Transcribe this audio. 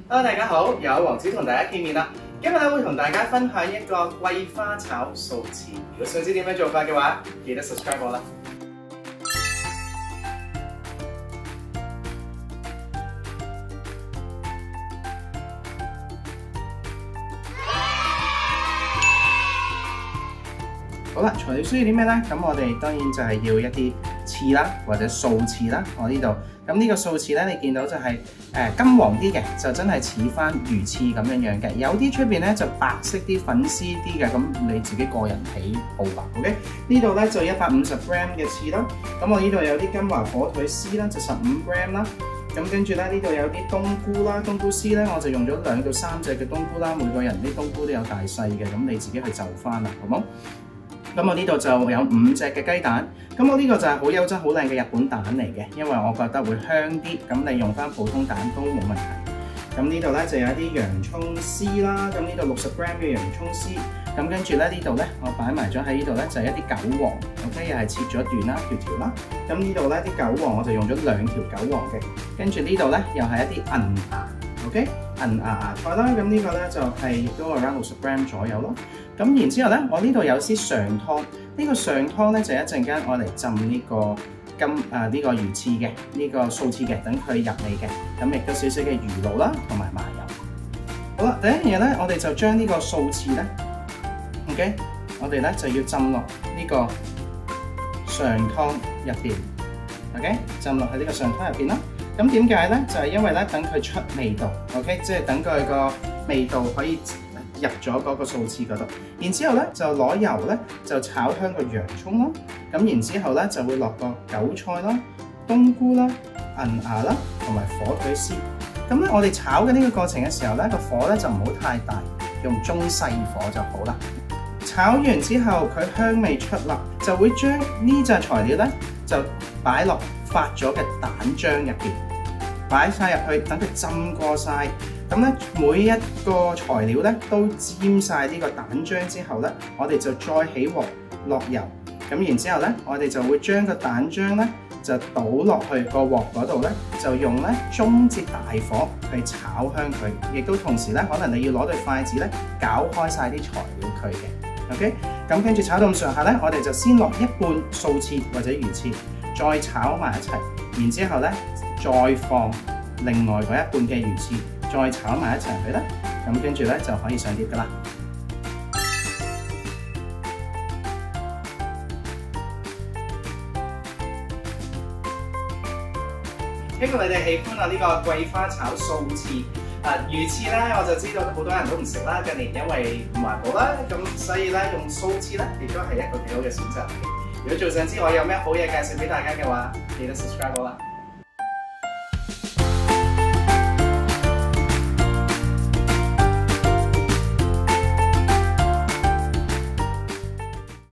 Hello， 大家好，有王子同大家見面啦。今日咧會同大家分享一個桂花炒素翅。如果想知點樣做法嘅話，記得 subscribe 我啦。好啦，材料需要啲咩咧？咁我哋當然就係要一啲翅啦，或者素翅啦。我呢度咁呢個素翅咧，你見到就係金黃啲嘅，就真係似翻魚翅咁樣嘅。有啲出邊咧就白色啲、粉絲啲嘅，咁你自己個人喜好吧。OK， 呢度咧就150g 嘅翅啦。咁我呢度有啲金華火腿絲啦，就15g 啦。咁跟住咧，呢度有啲冬菇啦，冬菇絲咧我就用咗2到3隻嘅冬菇啦。每個人啲冬菇都有大細嘅，咁你自己去就翻啦，好冇？咁我呢度就有5隻嘅雞蛋，咁我呢個就係好優質、好靚嘅日本蛋嚟嘅，因為我覺得會香啲。咁你用翻普通蛋都冇問題。咁呢度咧就有一啲洋葱絲啦，咁呢度60g 嘅洋葱絲。咁跟住咧呢度咧，我擺埋咗喺呢度咧就係一啲韭黃 ，OK， 又係切咗段啦，條啦。咁呢度咧啲韭黃我就用咗2條韭黃嘅，跟住呢度咧又係一啲銀芽 ，OK， 銀芽菜啦。咁呢個咧就係亦都around60g 左右咯。咁然之後咧，我呢度有啲上湯，呢個上湯咧就一陣間我嚟浸呢個呢個魚翅嘅，呢個素翅嘅，等佢入味嘅。咁亦都少少嘅魚露啦，同埋麻油。好啦，第一樣嘢咧，我哋就將呢個素翅咧 ，OK， 我哋咧就要浸落呢個上湯入邊 ，OK， 浸落喺呢個上湯入邊啦。咁點解咧？就係因為咧，等佢出味道 ，OK， 即係等佢個味道可以入咗嗰個素翅嗰度，然之後咧就攞油咧就炒香個洋葱啦，咁然之後咧就會落個韭菜啦、冬菇啦、銀芽啦同埋火腿絲。咁咧我哋炒嘅呢個過程嘅時候咧，個火咧就唔好太大，用中細火就好啦。炒完之後佢香味出啦，就會將呢隻材料咧就擺落發咗嘅蛋漿入邊，擺晒入去，等佢浸過晒。咁咧，每一個材料咧都沾晒呢個蛋漿之後咧，我哋就再起鑊落油，咁然之後咧，我哋就會將個蛋漿咧就倒落去個鑊嗰度咧，就用咧中至大火去炒香佢，亦都同時咧，可能你要攞對筷子咧攪開晒啲材料佢嘅 ，OK？ 咁跟住炒到咁上下咧，我哋就先落一半素翅或者魚翅，再炒埋一齊，然之後咧再放另外嗰一半嘅魚翅。再炒埋一齊去啦，咁跟住咧就可以上碟噶啦。希望你哋喜歡呢個桂花炒素翅。魚翅咧我就知道好多人都唔食啦，近年因為唔環保啦，咁所以咧用素翅咧亦都係一個幾好嘅選擇。如果仲想知我有咩好嘢介紹俾大家嘅話，記得 subscribe 我啦。